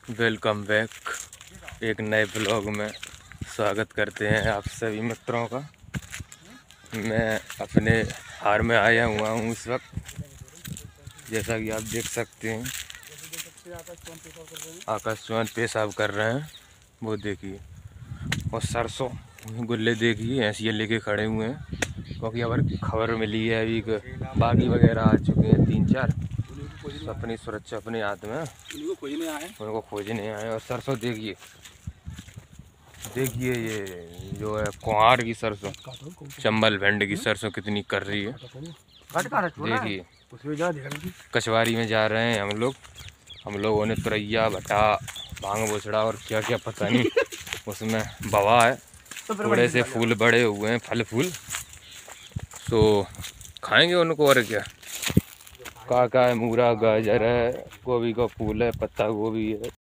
Welcome back. एक नए blog में स्वागत करते हैं आप सभी मित्रों का। मैं अपने हार में आया हुआ हूँ इस वक्त, जैसा कि आप देख सकते हैं। आकाश चौहान पेशाब कर रहे हैं, वो देखिए। और सरसों गुल्ले देखिए ऐसे लेके खड़े हुए हैं, क्योंकि खबर मिली है अभी बागी वगैरह आ चुके हैं 3-4। तो अपनी सुरक्षा अपने हाथ में, उनको खोजने आए। और सरसों देखिए ये जो है कुहार की सरसों, चंबल भेंड की सरसों कितनी कर रही है देखिए। कचवारी में जा रहे हैं हम लोगों ने तुरैया भटा भांग बोछड़ा और क्या क्या पता नहीं उसमें बवा है। थोड़े से फूल बड़े हुए हैं, फल फूल, तो खाएंगे उनको। और क्या काका है, मूरा, गाजर है, गोभी का फूल है, पत्ता गोभी है।